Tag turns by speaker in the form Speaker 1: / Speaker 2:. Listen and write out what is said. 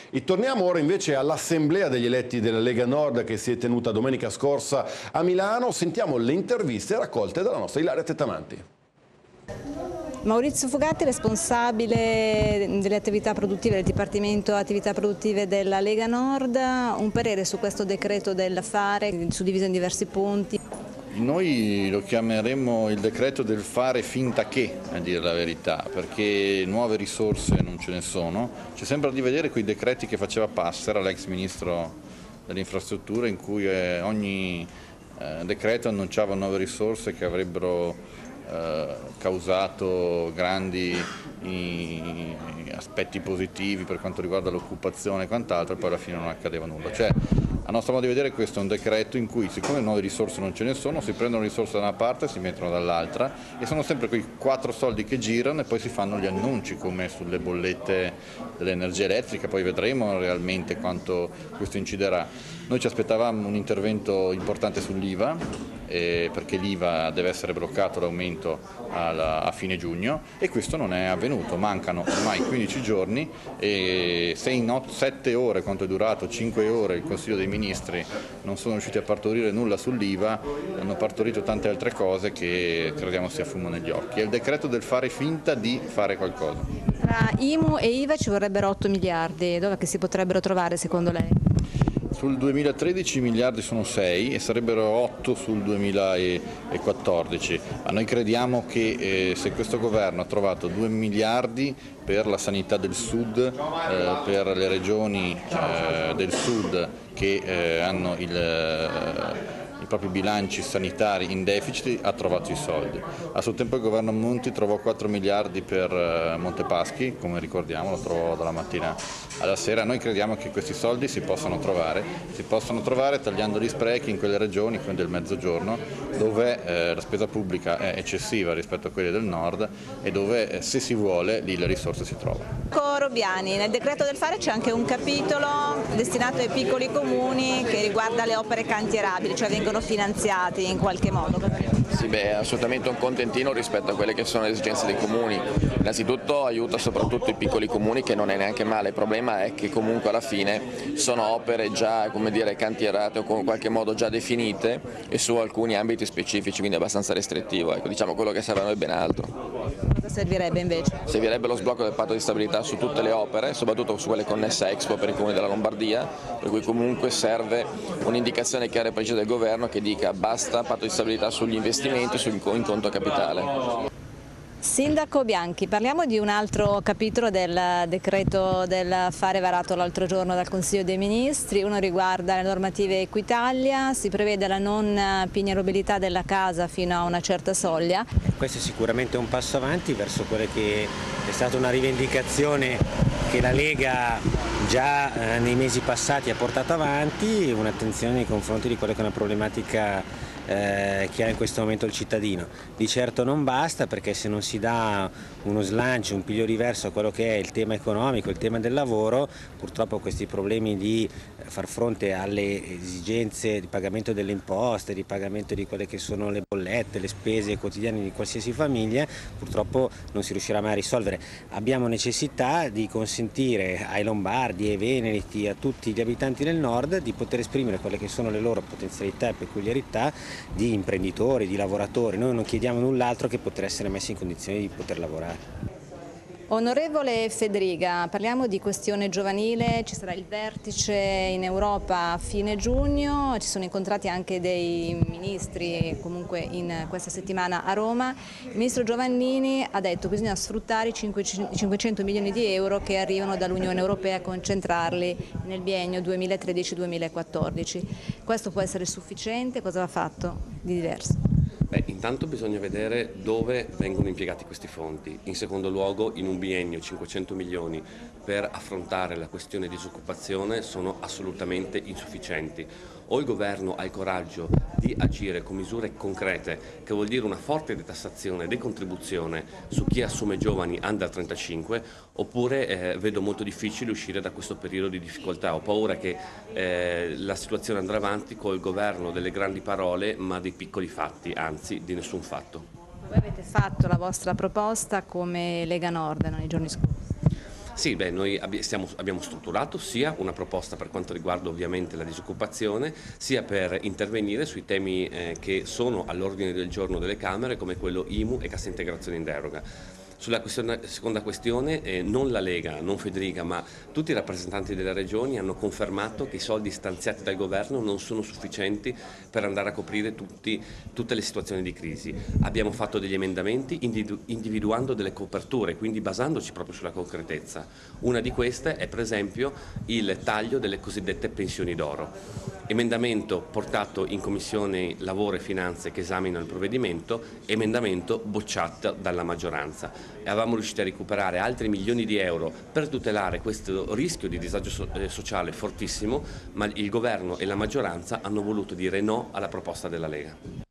Speaker 1: E torniamo ora invece all'assemblea degli eletti della Lega Nord che si è tenuta domenica scorsa a Milano. Sentiamo le interviste raccolte dalla nostra Ilaria Tettamanti.
Speaker 2: Maurizio Fugatti, responsabile delle attività produttive del Dipartimento Attività Produttive della Lega Nord, un parere su questo decreto del fare, suddiviso in diversi punti.
Speaker 3: Noi lo chiameremmo il decreto del fare finta che, a dire la verità, perché nuove risorse non ce ne sono. Ci sembra di vedere quei decreti che faceva Passera, l'ex ministro delle infrastrutture, in cui ogni decreto annunciava nuove risorse che avrebbero causato grandi aspetti positivi per quanto riguarda l'occupazione e quant'altro, e poi alla fine non accadeva nulla. A nostro modo di vedere questo è un decreto in cui, siccome nuove risorse non ce ne sono, si prendono risorse da una parte e si mettono dall'altra, e sono sempre quei 4 soldi che girano e poi si fanno gli annunci come sulle bollette dell'energia elettrica, poi vedremo realmente quanto questo inciderà. Noi ci aspettavamo un intervento importante sull'IVA, perché l'IVA deve essere bloccato l'aumento a fine giugno, e questo non è avvenuto. Mancano ormai 15 giorni e se in 7 ore, quanto è durato, 5 ore il Consiglio dei Ministri non sono riusciti a partorire nulla sull'IVA, hanno partorito tante altre cose che crediamo sia fumo negli occhi. È il decreto del fare finta di fare qualcosa.
Speaker 2: Tra IMU e IVA ci vorrebbero 8 miliardi, dove che si potrebbero trovare secondo lei?
Speaker 3: Sul 2013 i miliardi sono 6 e sarebbero 8 sul 2014, ma noi crediamo che se questo governo ha trovato 2 miliardi per la sanità del sud, per le regioni del sud che hanno i propri bilanci sanitari in deficit, ha trovato i soldi. A suo tempo il governo Monti trovò 4 miliardi per Montepaschi, come ricordiamo, lo trovò dalla mattina alla sera. Noi crediamo che questi soldi si possano trovare tagliando gli sprechi in quelle regioni, come del Mezzogiorno, dove la spesa pubblica è eccessiva rispetto a quelle del nord e dove se si vuole lì le risorse si trovano.
Speaker 2: Robiani, nel decreto del fare c'è anche un capitolo destinato ai piccoli comuni che riguarda le opere cantierabili, cioè vengono finanziati in qualche modo.
Speaker 4: Sì, è assolutamente un contentino rispetto a quelle che sono le esigenze dei comuni. Innanzitutto aiuta soprattutto i piccoli comuni, che non è neanche male. Il problema è che comunque alla fine sono opere già, come dire, cantierate o in qualche modo già definite e su alcuni ambiti specifici, quindi è abbastanza restrittivo. Ecco, diciamo quello che serve a noi è ben altro.
Speaker 2: Cosa servirebbe invece?
Speaker 4: Servirebbe lo sblocco del patto di stabilità su tutte le opere, soprattutto su quelle connesse a Expo per i comuni della Lombardia, per cui comunque serve un'indicazione chiara e precisa del governo che dica basta patto di stabilità sugli investimenti, in conto capitale.
Speaker 2: Sindaco Bianchi, parliamo di un altro capitolo del decreto del fare varato l'altro giorno dal Consiglio dei Ministri. Uno riguarda le normative Equitalia, si prevede la non pignorabilità della casa fino a una certa soglia.
Speaker 5: Questo è sicuramente un passo avanti verso quella che è stata una rivendicazione che la Lega già nei mesi passati ha portato avanti, un'attenzione nei confronti di quella che è una problematica che ha in questo momento il cittadino. Di certo non basta, perché se non si dà uno slancio, un piglio diverso a quello che è il tema economico, il tema del lavoro, purtroppo questi problemi di far fronte alle esigenze di pagamento delle imposte, di pagamento di quelle che sono le bollette, le spese quotidiane di qualsiasi famiglia, purtroppo non si riuscirà mai a risolvere. Abbiamo necessità di consentire ai lombardi, ai veneti, a tutti gli abitanti del nord di poter esprimere quelle che sono le loro potenzialità e peculiarità di imprenditori, di lavoratori. Noi non chiediamo null'altro che poter essere messi in condizioni di poter lavorare.
Speaker 2: Onorevole Fedriga, parliamo di questione giovanile, ci sarà il vertice in Europa a fine giugno, ci sono incontrati anche dei ministri comunque in questa settimana a Roma. Il ministro Giovannini ha detto che bisogna sfruttare i 500 milioni di euro che arrivano dall'Unione Europea e concentrarli nel biennio 2013-2014. Questo può essere sufficiente? Cosa va fatto di diverso?
Speaker 6: Intanto bisogna vedere dove vengono impiegati questi fondi. In secondo luogo, in un biennio 500 milioni per affrontare la questione di disoccupazione sono assolutamente insufficienti. O il governo ha il coraggio di agire con misure concrete, che vuol dire una forte detassazione, decontribuzione su chi assume giovani under 35, oppure vedo molto difficile uscire da questo periodo di difficoltà. Ho paura che la situazione andrà avanti col governo delle grandi parole ma dei piccoli fatti, anzi di nessun fatto.
Speaker 2: Voi avete fatto la vostra proposta come Lega Nord nei giorni scorsi?
Speaker 6: Sì, noi abbiamo strutturato sia una proposta per quanto riguarda ovviamente la disoccupazione, sia per intervenire sui temi che sono all'ordine del giorno delle Camere, come quello IMU e cassa integrazione in deroga. Sulla seconda questione, non la Lega, non Federica, ma tutti i rappresentanti delle regioni hanno confermato che i soldi stanziati dal governo non sono sufficienti per andare a coprire tutte le situazioni di crisi. Abbiamo fatto degli emendamenti individuando delle coperture, quindi basandoci proprio sulla concretezza. Una di queste è per esempio il taglio delle cosiddette pensioni d'oro. Emendamento portato in Commissione Lavoro e Finanze che esamina il provvedimento, emendamento bocciato dalla maggioranza. E avevamo riuscito a recuperare altri milioni di euro per tutelare questo rischio di disagio sociale fortissimo, ma il governo e la maggioranza hanno voluto dire no alla proposta della Lega.